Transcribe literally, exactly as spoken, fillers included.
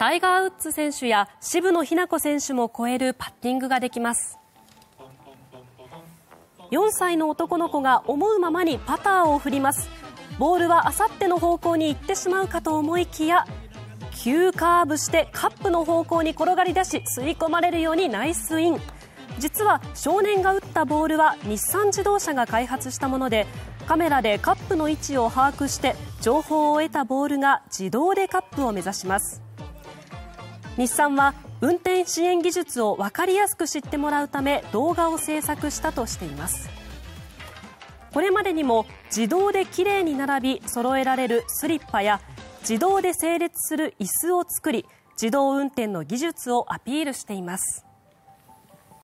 タイガー・ウッズ選手や渋野日向子選手も超えるパッティングができます。よんさいの男の子が思うままにパターを振ります。ボールはあさっての方向に行ってしまうかと思いきや、急カーブしてカップの方向に転がり出し、吸い込まれるようにナイスイン。実は少年が打ったボールは日産自動車が開発したもので、カメラでカップの位置を把握して情報を得たボールが自動でカップを目指します。日産は運転支援技術を分かりやすく知ってもらうため動画を制作したとしています。これまでにも自動できれいに並び揃えられるスリッパや自動で整列する椅子を作り、自動運転の技術をアピールしています。